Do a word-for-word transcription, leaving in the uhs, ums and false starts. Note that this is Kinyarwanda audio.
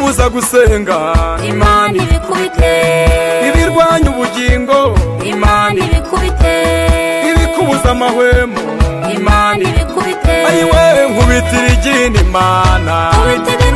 ibikubuza gusenga Imana ibikubite, ibirwanya ubugingo Imana ibikubite, ibikubuza amahwemo Imana ibikubite, ayiwe nkubitira igini Imana kubite